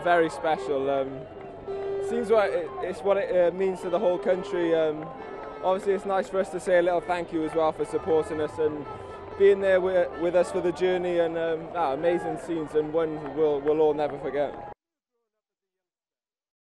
very special. Seems what it's what it means to the whole country. Obviously, it's nice for us to say a little thank you as well for supporting us and being there with us for the journey, and amazing scenes, and one we'll all never forget.